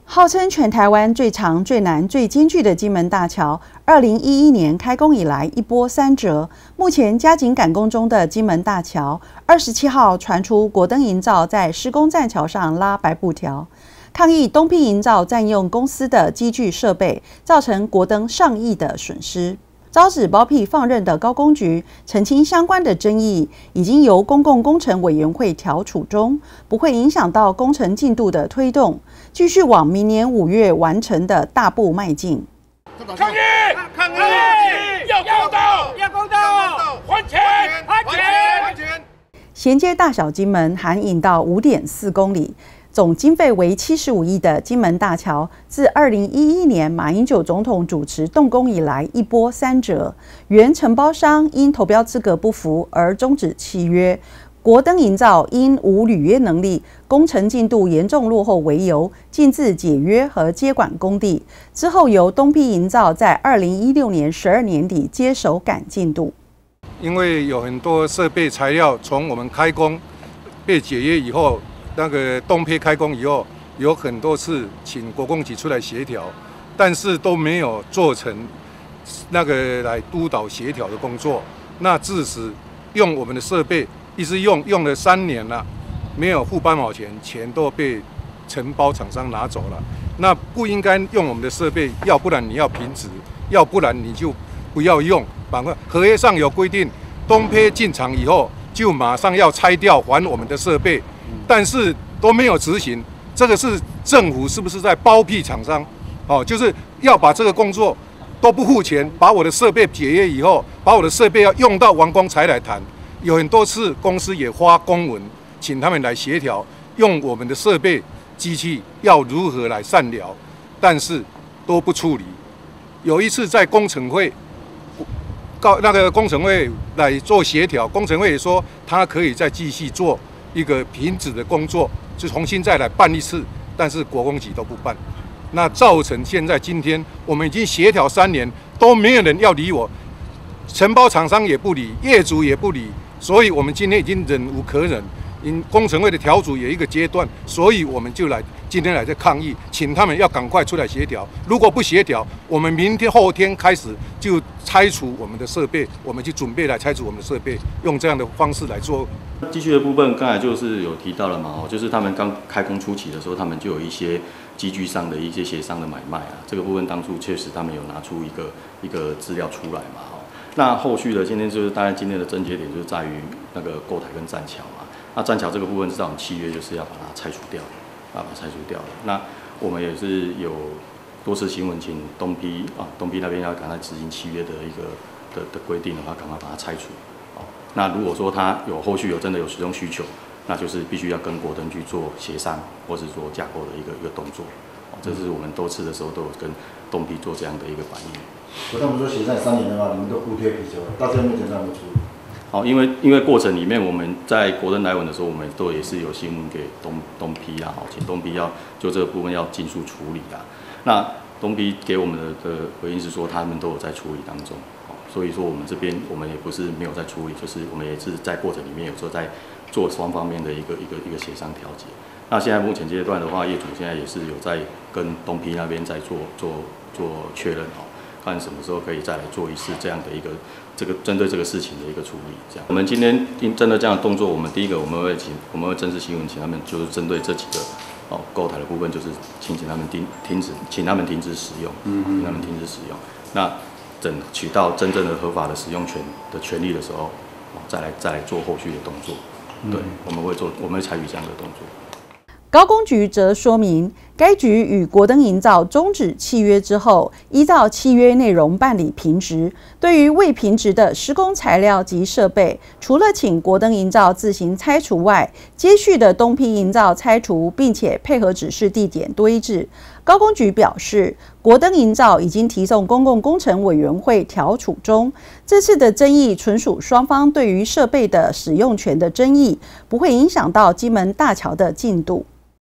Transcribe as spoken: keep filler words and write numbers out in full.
号称全台湾最长、最难、最艰巨的金门大桥，二零一一年开工以来一波三折。目前加紧赶工中的金门大桥，二十七号传出国灯营造在施工栈桥上拉白布条，抗议东批营造占用公司的机具设备，造成国灯上亿的损失。遭指包庇放任的高工局澄清相关的争议，已经由公共工程委员会调处中，不会影响到工程进度的推动，继续往明年五月完成的大步迈进。 抗议！抗议！要公道！要公道！还钱！还钱！还钱！ 衔接大小金门含引道五点四公里。总经费为七十五亿的金门大桥，自二零一一年马英九总统主持动工以来，一波三折。原承包商因投标资格不符而终止契约，国灯营造因无履约能力、工程进度严重落后为由，径自解约和接管工地。之后由东批营造在二零一六年十二年底接手赶进度。 因为有很多设备材料从我们开工被解约以后。那个东批开工以后，有很多次请国工局出来协调，但是都没有做成那个来督导协调的工作。那致使用我们的设备一直用用了三年了，没有付半毛钱，钱都被承包厂商拿走了。那不应该用我们的设备，要不然你要停止，要不然你就不要用。反正合约上有规定，东批进场以后就马上要拆掉，还我们的设备。但是都没有执行，这个是政府是不是在包庇厂商？哦，就是要把这个工作都不付钱，把我的设备解约以后，把我的设备要用到完工才来谈。有很多次公司也发公文，请他们来协调，用我们的设备机器要如何来善了，但是都不处理。有一次在工程会，告那个工程会来做协调，工程会也说他可以再继续做。一个停止的工作，就重新再来办一次，但是国工局都不办，那造成现在今天我们已经协调三年，都没有人要理我，承包厂商也不理，业主也不理，所以我们今天已经忍无可忍。因工程会的调组有一个阶段，所以我们就来今天来这抗议，请他们要赶快出来协调。如果不协调，我们明天后天开始就拆除我们的设备，我们就准备来拆除我们的设备，用这样的方式来做。 机具的部分，刚才就是有提到了嘛，哦，就是他们刚开工初期的时候，他们就有一些机具上的一些协商的买卖啊，这个部分当初确实他们有拿出一个一个资料出来嘛，哦，那后续的今天就是当然今天的症结点就是在于那个构台跟栈桥嘛，那栈桥这个部分是在我们契约就是要把它拆除掉，把它拆除掉了。那我们也是有多次新闻请东批啊，东批那边要赶快执行契约的一个的的规定的话，赶快把它拆除。那如果说他有后续有真的有使用需求，那就是必须要跟国灯去做协商，或是做架构的一个一个动作。哦，这是我们多次的时候都有跟东批做这样的一个反应。 我他们说协商三年的话，你们都互贴皮球了，到现在目前上没出。 好，因为因为过程里面我们在国灯来文的时候，我们都也是有新闻给东东批啦，好，请东批要就这个部分要尽速处理啦。那东批给我们的的回应是说，他们都有在处理当中。所以说，我们这边我们也不是没有在处理，就是我们也是在过程里面有时候在做双方面的一个一个一个协商调节。那现在目前阶段的话，业主现在也是有在跟东批那边在做做做确认哦，看什么时候可以再来做一次这样的一个这个针对这个事情的一个处理。这样，我们今天因针对这样的动作，我们第一个我们会请我们会正式新闻，请他们就是针对这几个哦构台的部分，就是请请他们停停止，请他们停止使用，嗯嗯，请他们停止使用。那等取到真正的合法的使用权的权利的时候，再来再来做后续的动作。对，我们会做，我们会采取这样的动作。 高工局则说明，该局与国灯营造终止契约之后，依照契约内容办理评值。对于未评值的施工材料及设备，除了请国灯营造自行拆除外，接续的东批营造拆除，并且配合指示地点堆置。高工局表示，国灯营造已经提送公共工程委员会调处中。这次的争议纯属双方对于设备的使用权的争议，不会影响到金门大桥的进度。